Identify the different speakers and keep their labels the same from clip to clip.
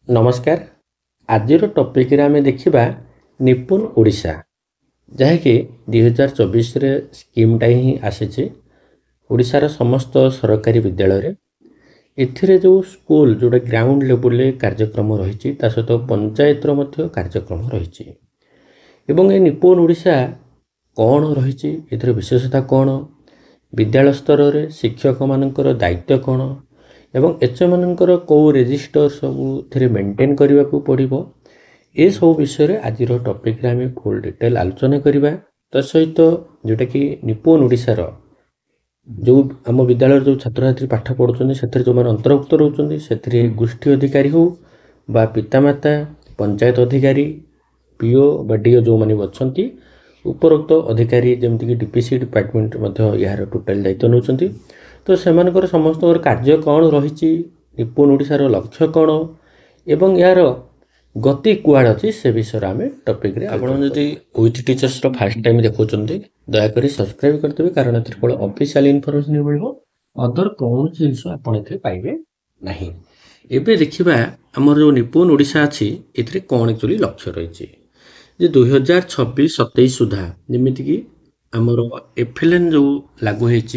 Speaker 1: नमस्कार। आज टॉपिक रे आमे देखिबा निपुण ओडिशा जहाँकि 2024 स्कीम टा ही आसी ओडिशार समस्त सरकारी विद्यालय रे एथिरे जो स्कूल जोटा ग्राउंड लेवल रे कार्यक्रम रही सहित पंचायत मध्य कार्यक्रम रही एवं ए निपुण ओडिशा कौन रही एथिरे विशेषता कौन विद्यालय स्तर रे शिक्षक मानकर दायित्व कौन एवं एचएमମାନଙ୍କର କେଉଁ रेजिस्टर सबू थे मेंटेन करने को पड़ो ये सब विषय आज टॉपिक आम फुल डिटेल आलोचना करवा सहित जोटा कि निपुण ओडिशार जो आम विद्यालय जो छात्र छात्री पाठ पढ़ुं से जो मैंने अंतर्भुक्त रोचे से गोष्ठी अधिकारी हो बा पितामाता पंचायत अधिकारी पीओ बा डीओ जो मैंने अच्छा उपरोक्त अधिकारी जमीक डीपीसी डिपार्टमेंट यार टोटाल दायित्व नौकरी तो सेमानकर समस्त कार्य कौन रही निपुण ओडिशार लक्ष्य कौन एवं यार गति कुआड़ अच्छी से विषय आम टॉपिक रे आपण जदि विथ टीचर्स फास्ट टाइम देखुं दयाकोरी सब्सक्राइब करदेवे कारण केवल ऑफिशियल इनफॉरमेशन मिल अदर कौन जिन आपड़े पाइबे नहीं। एबे देखिबा हमर जो निपुण ओडिशा अच्छी ए कौन एक्चुअली लक्ष्य रही जे 2026-27 सुधा जमीती कि आमर एफएलएन जो लागू होती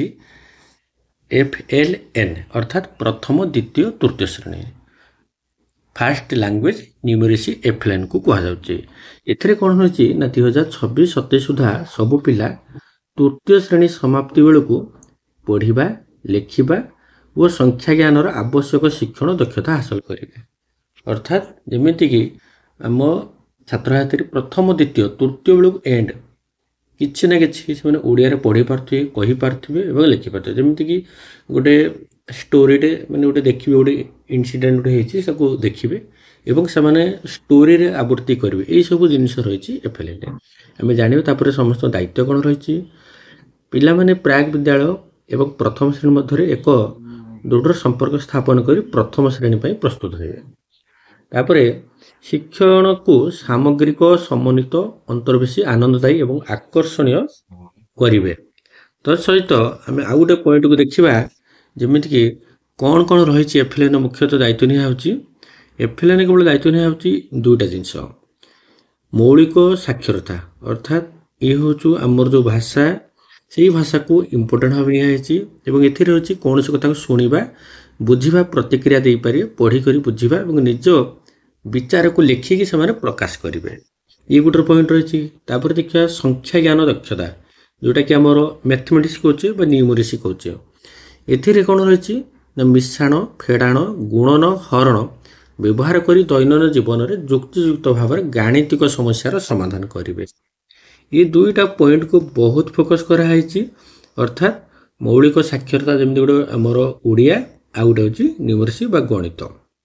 Speaker 1: FLN अर्थात प्रथम द्वितीय तृतीय श्रेणी फास्ट लैंग्वेज न्यूमेरेसी FLN को कहुच्छे कौन हो 2026-27 सुधा सबु पिला तृतीय श्रेणी समाप्ति बेलू पढ़ा लिखा और संख्या ज्ञान आवश्यक शिक्षण दक्षता हासिल करेंगे अर्थात जमीती कि आम छात्र छात्री प्रथम द्वितीय तृतीय बेलू एंड किसी ना कि से ओडिया पढ़ी पारे कही पारे और लिखिपारे जमीक गोटे स्टोरीटे मैंने गोटे देखिए गोटे इनसीडेंट गोटे होती देखिए और से स्टोरी रे आवृत्ति करेंगे यही सब जिनस रही एफएलएन आम जानवे समस्त दायित्व कौन रही पिला माने प्राक विद्यालय एवं प्रथम श्रेणी मध्य एक दृढ़ संपर्क स्थापन कर प्रथम श्रेणी प्रस्तुत हुए तापर शिक्षण को सामग्रिक समन्वित अंतर्वेशी आनंददायी एवं आकर्षणीय करेंगे सहित आम आउ गोटे पॉइंट को देखा जमीक कौन कौन रही एफएलएन मुख्यतः दायित्व निजी एफएलएन केवल दायित्व निजी दुईटा जिनस मौलिक साक्षरता अर्थात ये हूँ आमर जो भाषा से भाषा को इम्पोर्टेंट भाव निजी ए कौन सी कथा शुणा बुझा प्रतिक्रिया दे पारे पढ़ी बुझा और निज विचार को लिखिकी से प्रकाश करेंगे ये गोटे पॉइंट रही देखिए संख्या ज्ञान दक्षता जोटा कि आमर मैथमेटिक्स कहे न्यूमेरेसी कहे एथिरे कौन रही मिश्रण फेड़ाण गुणन हरण व्यवहार कर दैनन्दिन जीवन में युक्तियुक्त भाव में गाणितिक समस्यार समाधान करेंगे ये दुईटा पॉइंट को बहुत फोकस कराई अर्थात मौलिक साक्षरता जमी गोटे आमर ओडिया आउ गोटे हूँ न्यूमेरेसी बा गणित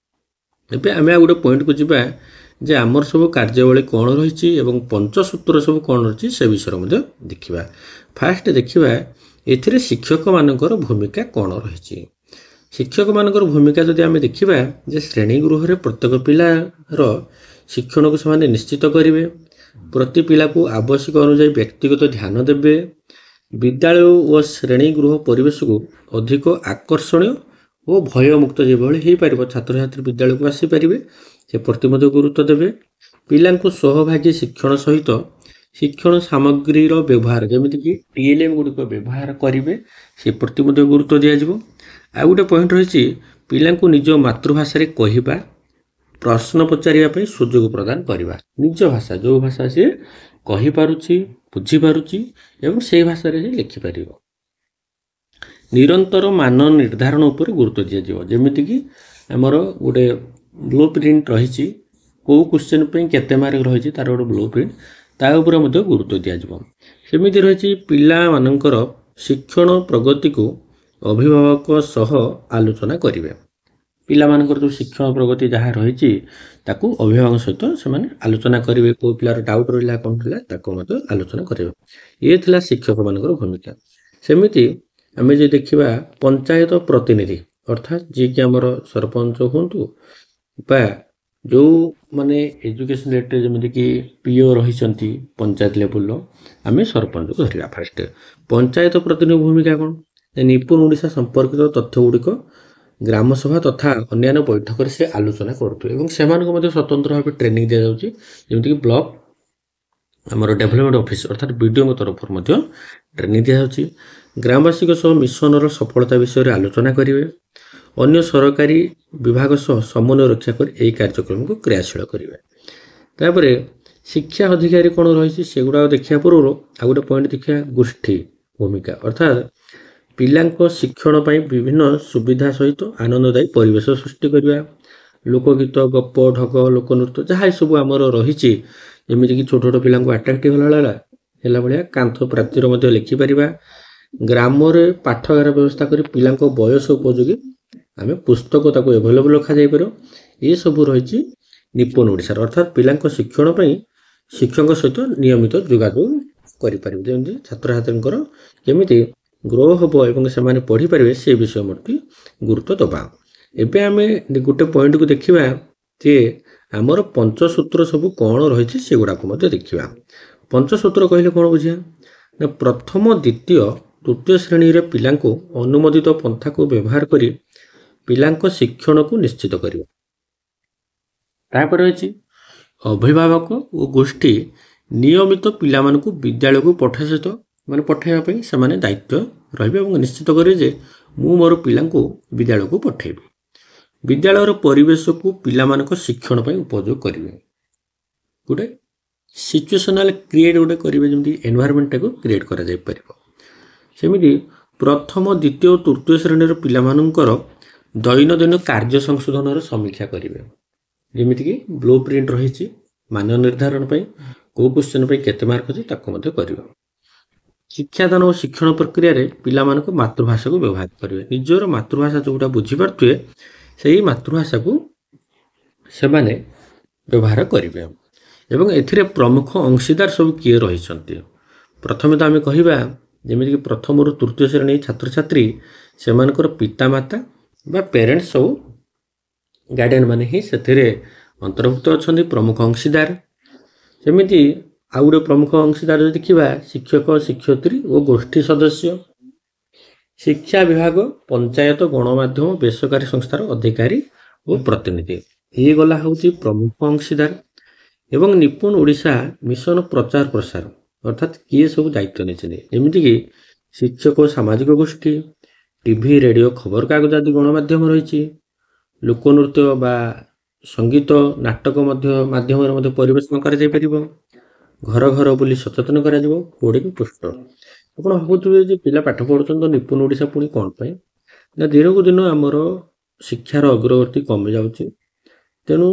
Speaker 1: एवं आम आ गोटे पॉइंट को जीवा जे आमर सब कार्यावली कौन रही पंचसूत्र सब कौन रही से विषय में देखा फास्ट देखा ए शिक्षक मानकर भूमिका कौन रही शिक्षक मानकर भूमिका जदि आम देखा जे श्रेणी गृह में प्रत्येक पिलार शिक्षण को से निश्चित करेंगे प्रति पिला को आवश्यक अनुजाई व्यक्तिगत ध्यान देवे विद्यालय और श्रेणी गृह परिवेश को अधिक आकर्षणीय और भयमुक्त जो हो पार छात्र छात्री विद्यालय को आसीपारे से प्रति गुरुत्व देवे पिला सहभागी शिक्षण सहित शिक्षण सामग्री व्यवहार जमीक टीएलएम गुड़िक व्यवहार करेंगे से प्रति गुरुत्व दिज्व आ गोटे पॉइंट रही पिला निज मातृभाषा कहवा प्रश्न पचारे सुजोग प्रदान करवा निज भाषा जो भाषा सी कहीपी बुझीपारुची एवं से भाषा लिखिपार निरंतर मान निर्धारण उपर गुरुत्व दिज्व जमीक आमर गोटे ब्लू प्रिंट रही कौ क्वेश्चन केते मार्क रही तार गोटे ब्लू प्रिंट ताऊपर गुरुत्व दिज्व सेमती रही पिला मानकर शिक्षण प्रगति को अभिभावक सह आलोचना करेंगे पिला मानकर जो शिक्षण प्रगति जहाँ रही ताकू अभिभावक सहित से आलोचना करेंगे कौ पिलार डाउट रहा कौन था आलोचना करेंगे ये थिला शिक्षक मानकर भूमिका सेमती आम जो देखा पंचायत प्रतिनिधि अर्थात जी कि आमर सरपंच हूँ बा जो माने एजुकेशन रिलेटेड जमीक पीओ रही पंचायत लेवल आम सरपंच को धरवा फास्ट पंचायत प्रतिनिधि भूमिका कौन निपुण ओडिशा संपर्कित तथ्य गुड़िक ଗ୍ରାମସଭା ତଥା ଅନ୍ୟାନ୍ୟ ବୈଠକରେ ସେ ଆଲୋଚନା କରୁଥିବେ ଏବଂ ସେମାନଙ୍କୁ ମଧ୍ୟ ସ୍ୱତନ୍ତ୍ର ଭାବେ ଟ୍ରେନିଂ ଦିଆଯାଉଛି, ଯେମିତିକି ବ୍ଲକ ଆମର ଡେଭଲପମେଣ୍ଟ ଅଫିସ ଅର୍ଥାତ୍ ବିଡ଼ିଓଙ୍କ ତରଫରୁ ମଧ୍ୟ ଟ୍ରେନିଂ ଦିଆଯାଉଛି। ଗ୍ରାମବାସୀଙ୍କ ସହ ମିଶନର ସଫଳତା ବିଷୟରେ ଆଲୋଚନା କରିବେ। ଅନ୍ୟ ସରକାରୀ ବିଭାଗ ସହ ସମନ୍ୱୟ ରକ୍ଷା କରି ଏହି କାର୍ଯ୍ୟକ୍ରମକୁ କ୍ରିୟାଶୀଳ କରିବେ। ତାପରେ ଶିକ୍ଷା ଅଧିକାରୀ କ'ଣ ରହିଛି ସେଗୁଡ଼ାକ ଦେଖିବା ପୂର୍ବରୁ ଆଉ ଗୋଟେ ପଏଣ୍ଟ ଦେଖିବା, ଗୋଷ୍ଠୀ ଭୂମିକା ଅର୍ଥାତ୍ ପିଲାଙ୍କ ଶିକ୍ଷଣ ପାଇଁ ବିଭିନ୍ନ ସୁବିଧା ସହିତ ଆନନ୍ଦଦାୟୀ ପରିବେଶ ସୃଷ୍ଟି କରିବା। ଲୋକଗୀତ, ଗପ, ଢଗ, ଲୋକନୃତ୍ୟ ଯାହା ଏସବୁ ଆମର ରହିଛି, ଯେମିତିକି ଛୋଟ ଛୋଟ ପିଲାଙ୍କୁ ଆଟ୍ରାକ୍ଟିଭ୍ ହେଲା ଭଳିଆ କାନ୍ଥ ପ୍ରାଚୀର ମଧ୍ୟ ଲେଖିପାରିବା। ଗ୍ରାମରେ ପାଠାଗାର ବ୍ୟବସ୍ଥା କରି ପିଲାଙ୍କ ବୟସ ଉପଯୋଗୀ ଆମେ ପୁସ୍ତକ ତାକୁ ଏଭେଲେବଲ୍ ରଖାଯାଇପାରିବ। ଏସବୁ ରହିଛି ନିପୁଣ ଓଡ଼ିଶାର, ଅର୍ଥାତ୍ ପିଲାଙ୍କ ଶିକ୍ଷଣ ପାଇଁ ଶିକ୍ଷକଙ୍କ ସହିତ ନିୟମିତ ଯୋଗାଯୋଗ କରିପାରିବେ, ଯେମିତି ଛାତ୍ରଛାତ୍ରୀଙ୍କର କେମିତି ଗ୍ରୋ ହେବ ଏବଂ ସେମାନେ ପଢ଼ିପାରିବେ ସେ ବିଷୟ ମଧ୍ୟ ଗୁରୁତ୍ୱ ଦେବା। ଏବେ ଆମେ ଗୋଟେ ପଏଣ୍ଟକୁ ଦେଖିବା ଯେ ଆମର ପଞ୍ଚସୂତ୍ର ସବୁ କ'ଣ ରହିଛି ସେଗୁଡ଼ାକୁ ମଧ୍ୟ ଦେଖିବା। ପଞ୍ଚସୂତ୍ର କହିଲେ କ'ଣ ବୁଝିବା ନା, ପ୍ରଥମ, ଦ୍ୱିତୀୟ, ତୃତୀୟ ଶ୍ରେଣୀରେ ପିଲାଙ୍କୁ ଅନୁମୋଦିତ ପନ୍ଥାକୁ ବ୍ୟବହାର କରି ପିଲାଙ୍କ ଶିକ୍ଷଣକୁ ନିଶ୍ଚିତ କରିବା। ତାପରେ ରହିଛି ଅଭିଭାବକ ଓ ଗୋଷ୍ଠୀ ନିୟମିତ ପିଲାମାନଙ୍କୁ ବିଦ୍ୟାଳୟକୁ ପଠାଇବା ପାଇଁ ସେମାନେ ଦାୟିତ୍ୱ ରହିବେ ଏବଂ ନିଶ୍ଚିତ କରିବେ ଯେ ମୁଁ ମୋର ପିଲାଙ୍କୁ ବିଦ୍ୟାଳୟକୁ ପଠାଇବି। ବିଦ୍ୟାଳୟର ପରିବେଶକୁ ପିଲାମାନଙ୍କ ଶିକ୍ଷଣ ପାଇଁ ଉପଯୋଗ କରିବେ। ଗୋଟେ ସିଚୁଏସନାଲ କ୍ରିଏଟ୍ ଗୋଟେ କରିବେ, ଯେମିତି ଏନଭାରମେଣ୍ଟଟାକୁ କ୍ରିଏଟ୍ କରାଯାଇପାରିବ। ସେମିତି ପ୍ରଥମ, ଦ୍ୱିତୀୟ ଓ ତୃତୀୟ ଶ୍ରେଣୀର ପିଲାମାନଙ୍କର ଦୈନନ୍ଦିନ କାର୍ଯ୍ୟ ସଂଶୋଧନର ସମୀକ୍ଷା କରିବେ, ଯେମିତିକି ବ୍ଲୁ ପ୍ରିଣ୍ଟ ରହିଛି ମାନ ନିର୍ଦ୍ଧାରଣ ପାଇଁ, କେଉଁ କ୍ୱେଶ୍ଚନ୍ ପାଇଁ କେତେ ମାର୍କ ଅଛି ତାକୁ ମଧ୍ୟ କରିବ। ଶିକ୍ଷାଦାନ ଓ ଶିକ୍ଷଣ ପ୍ରକ୍ରିୟାରେ ପିଲାମାନଙ୍କ ମାତୃଭାଷାକୁ ବ୍ୟବହାର କରିବେ। ନିଜର ମାତୃଭାଷା ଯେଉଁଟା ବୁଝିପାରୁଥିବେ ସେହି ମାତୃଭାଷାକୁ ସେମାନେ ବ୍ୟବହାର କରିବେ। ଏବଂ ଏଥିରେ ପ୍ରମୁଖ ଅଂଶୀଦାର ସବୁ କିଏ ରହିଛନ୍ତି? ପ୍ରଥମେ ତ ଆମେ କହିବା, ଯେମିତିକି ପ୍ରଥମରୁ ତୃତୀୟ ଶ୍ରେଣୀ ଛାତ୍ରଛାତ୍ରୀ ସେମାନଙ୍କର ପିତାମାତା ବା ପ୍ୟାରେଣ୍ଟସ୍ ସବୁ ଗାର୍ଡ଼ିଆନ୍ ମାନେ ହିଁ ସେଥିରେ ଅନ୍ତର୍ଭୁକ୍ତ ଅଛନ୍ତି, ପ୍ରମୁଖ ଅଂଶୀଦାର। ସେମିତି ଆଉ ଗୋଟେ ପ୍ରମୁଖ ଅଂଶୀଦାର ଯଦି ଦେଖିବା, ଶିକ୍ଷକ, ଶିକ୍ଷୟିତ୍ରୀ ଓ ଗୋଷ୍ଠୀ ସଦସ୍ୟ। ଶିକ୍ଷା ବିଭାଗ, ପଞ୍ଚାୟତ, ଗଣମାଧ୍ୟମ, ବେସରକାରୀ ସଂସ୍ଥାର ଅଧିକାରୀ ଓ ପ୍ରତିନିଧି। ଇଏ ଗଲା ହେଉଛି ପ୍ରମୁଖ ଅଂଶୀଦାର। ଏବଂ ନିପୁଣ ଓଡ଼ିଶା ମିଶନ ପ୍ରଚାର ପ୍ରସାର ଅର୍ଥାତ୍ କିଏ ସବୁ ଦାୟିତ୍ୱ ନେଇଛନ୍ତି, ଯେମିତିକି ଶିକ୍ଷକ, ସାମାଜିକ ଗୋଷ୍ଠୀ, ଟିଭି, ରେଡ଼ିଓ, ଖବରକାଗଜ ଆଦି ଗଣମାଧ୍ୟମ ରହିଛି। ଲୋକନୃତ୍ୟ ବା ସଙ୍ଗୀତ, ନାଟକ ମାଧ୍ୟମରେ ମଧ୍ୟ ପରିବେଷଣ କରାଯାଇପାରିବ। ଘର ଘର ବୁଲି ସଚେତନ କରାଯିବ। Hoarding, poster. ଆପଣ ଭାବୁଥିବେ ଯେ ପିଲା ପାଠ ପଢ଼ୁଛନ୍ତି ତ ନିପୁଣ ଓଡ଼ିଶା ପୁଣି କ'ଣ ପାଇଁ? ନା ଦିନକୁ ଦିନ ଆମର ଶିକ୍ଷାର ଅଗ୍ରଗତି କମି ଯାଉଛି, ତେଣୁ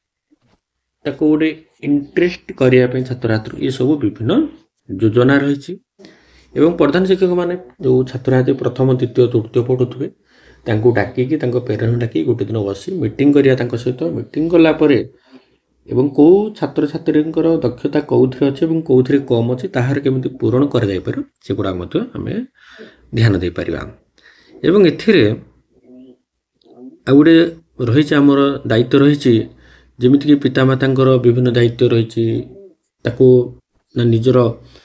Speaker 1: ତାକୁ ଗୋଟେ ଇଣ୍ଟରେଷ୍ଟ କରିବା ପାଇଁ ଛାତ୍ରଛାତ୍ରୀ ଏସବୁ ବିଭିନ୍ନ ଯୋଜନା ରହିଛି। ଏବଂ ପ୍ରଧାନ ଶିକ୍ଷକମାନେ ଯେଉଁ ଛାତ୍ରଛାତ୍ରୀ ପ୍ରଥମ, ଦ୍ୱିତୀୟ, ତୃତୀୟ ପଢ଼ୁଥିବେ ତାଙ୍କୁ ଡାକିକି, ତାଙ୍କ ପ୍ୟାରେଣ୍ଟସ୍ ଡାକି ଗୋଟେ ଦିନ ବସି ମିଟିଂ କରିବା ତାଙ୍କ ସହିତ। ମିଟିଂ କଲା ପରେ ଏବଂ କେଉଁ ଛାତ୍ରଛାତ୍ରୀଙ୍କର ଦକ୍ଷତା କେଉଁଥିରେ ଅଛି ଏବଂ କେଉଁଥିରେ କମ୍ ଅଛି ତାହାର କେମିତି ପୂରଣ କରାଯାଇପାରିବ ସେଗୁଡ଼ା ମଧ୍ୟ ଆମେ ଧ୍ୟାନ ଦେଇପାରିବା। ଏବଂ ଏଥିରେ ଆଉ ଗୋଟେ ରହିଛି ଆମର ଦାୟିତ୍ୱ ରହିଛି, ଯେମିତିକି ପିତାମାତାଙ୍କର ବିଭିନ୍ନ ଦାୟିତ୍ୱ ରହିଛି। ତାକୁ ନିଜର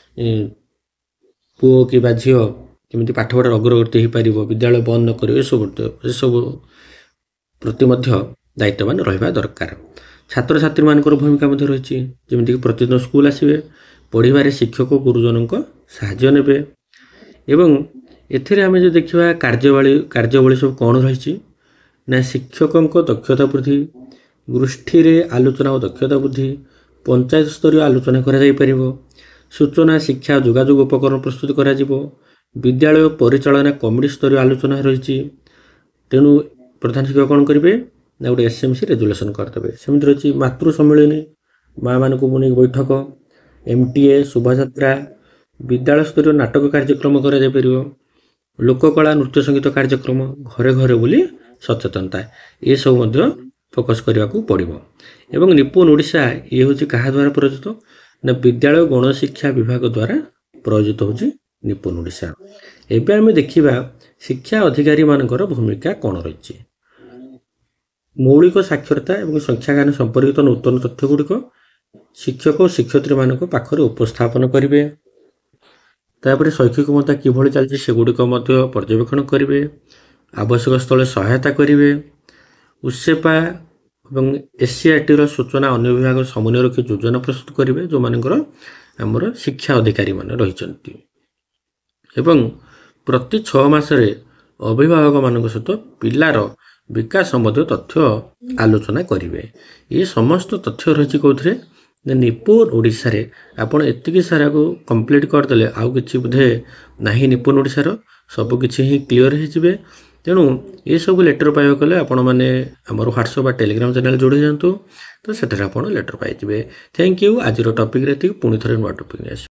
Speaker 1: ପୁଅ କିମ୍ବା ଝିଅ କେମିତି ପାଠପଢ଼ାର ଅଗ୍ରଗତି ହୋଇପାରିବ, ବିଦ୍ୟାଳୟ ବନ୍ଦ ନ କରିବ, ଏସବୁ ପ୍ରତି ମଧ୍ୟ ଦାୟିତ୍ୱବାନ ରହିବା ଦରକାର। ଛାତ୍ରଛାତ୍ରୀମାନଙ୍କର ଭୂମିକା ମଧ୍ୟ ରହିଛି, ଯେମିତିକି ପ୍ରତିଦିନ ସ୍କୁଲ ଆସିବେ, ପଢ଼ିବାରେ ଶିକ୍ଷକ ଗୁରୁଜନଙ୍କ ସାହାଯ୍ୟ ନେବେ। ଏବଂ ଏଥିରେ ଆମେ ଯଦି ଦେଖିବା କାର୍ଯ୍ୟାବଳୀ ସବୁ କ'ଣ ରହିଛି ନା, ଶିକ୍ଷକଙ୍କ ଦକ୍ଷତା ବୃଦ୍ଧି, ଗୋଷ୍ଠୀରେ ଆଲୋଚନା ଓ ଦକ୍ଷତା ବୃଦ୍ଧି, ପଞ୍ଚାୟତ ସ୍ତରୀୟ ଆଲୋଚନା କରାଯାଇପାରିବ, ସୂଚନା, ଶିକ୍ଷା, ଯୋଗାଯୋଗ ଉପକରଣ ପ୍ରସ୍ତୁତ କରାଯିବ, ବିଦ୍ୟାଳୟ ପରିଚାଳନା କମିଟି ସ୍ତରୀୟ ଆଲୋଚନା ରହିଛି। ତେଣୁ ପ୍ରଧାନ ଶିକ୍ଷକ କ'ଣ କରିବେ ନା ଗୋଟେ SMC ରେଜୁଲେସନ୍ କରିଦେବେ। ସେମିତି ରହିଛି ମାତୃ ସମ୍ମିଳନୀ, ମାଆମାନଙ୍କୁ ନେଇ ବୈଠକ, MTA, ଶୋଭାଯାତ୍ରା, ବିଦ୍ୟାଳୟ ସ୍ତରୀୟ ନାଟକ କାର୍ଯ୍ୟକ୍ରମ କରାଯାଇପାରିବ, ଲୋକକଳା, ନୃତ୍ୟ ସଙ୍ଗୀତ କାର୍ଯ୍ୟକ୍ରମ, ଘରେ ଘରେ ବୋଲି ସଚେତନତା, ଏସବୁ ମଧ୍ୟ ଫୋକସ୍ କରିବାକୁ ପଡ଼ିବ। ଏବଂ ନିପୁଣ ଓଡ଼ିଶା ଇଏ ହେଉଛି କାହା ଦ୍ୱାରା ପ୍ରଯୁକ୍ତ ନା, ବିଦ୍ୟାଳୟ ଗଣଶିକ୍ଷା ବିଭାଗ ଦ୍ୱାରା ପ୍ରଯୁକ୍ତ ହେଉଛି ନିପୁଣ ଓଡ଼ିଶା। ଏବେ ଆମେ ଦେଖିବା ଶିକ୍ଷା ଅଧିକାରୀମାନଙ୍କର ଭୂମିକା କ'ଣ ରହିଛି। ମୌଳିକ ସାକ୍ଷରତା ଏବଂ ସଂଖ୍ୟାଜ୍ଞାନ ସମ୍ପର୍କିତ ନୂତନ ତଥ୍ୟ ଗୁଡ଼ିକ ଶିକ୍ଷକ ଓ ଶିକ୍ଷୟିତ୍ରୀମାନଙ୍କ ପାଖରେ ଉପସ୍ଥାପନ କରିବେ। ତାପରେ ଶୈକ୍ଷିକ ମତା କିଭଳି ଚାଲିଛି ସେଗୁଡ଼ିକ ମଧ୍ୟ ପର୍ଯ୍ୟବେକ୍ଷଣ କରିବେ। ଆବଶ୍ୟକ ସ୍ଥଳେ ସହାୟତା କରିବେ। ଉସେପା ଏବଂ ଏସିଆରଟିର ସୂଚନା ଅନ୍ୟ ବିଭାଗ ସମନ୍ୱୟ ରଖି ଯୋଜନା ପ୍ରସ୍ତୁତ କରିବେ, ଯେଉଁମାନଙ୍କର ଆମର ଶିକ୍ଷା ଅଧିକାରୀମାନେ ରହିଛନ୍ତି। ଏବଂ ପ୍ରତି 6 ମାସରେ ଅଭିଭାବକମାନଙ୍କ ସହିତ ପିଲାର ବିକାଶ ସମ୍ବନ୍ଧୀୟ ତଥ୍ୟ ଆଲୋଚନା କରିବେ। ଏ ସମସ୍ତ ତଥ୍ୟ ରହିଛି କେଉଁଥିରେ, ନିପୁଣ ଓଡ଼ିଶାରେ। ଆପଣ ଏତିକି ସାରାକୁ କମ୍ପ୍ଲିଟ୍ କରିଦେଲେ ଆଉ କିଛି ବୋଧେ ନାହିଁ ନିପୁଣ ଓଡ଼ିଶାର, ସବୁକିଛି ହିଁ କ୍ଲିଅର ହେଇଯିବେ। ତେଣୁ ଏସବୁ ଲେଟର ପାଇବାକୁ ହେଲେ ଆପଣମାନେ ଆମର ହ୍ୱାଟ୍ସଆପ୍ ବା ଟେଲିଗ୍ରାମ ଚ୍ୟାନେଲ ଯୋଡ଼ି ଦିଅନ୍ତୁ, ତ ସେଠାରେ ଆପଣ ଲେଟର ପାଇଯିବେ। Thank you. ଆଜିର ଟପିକ୍ରେ ଏତିକି, ପୁଣି ଥରେ ନୂଆ ଟପିକ୍ ଆସିବ।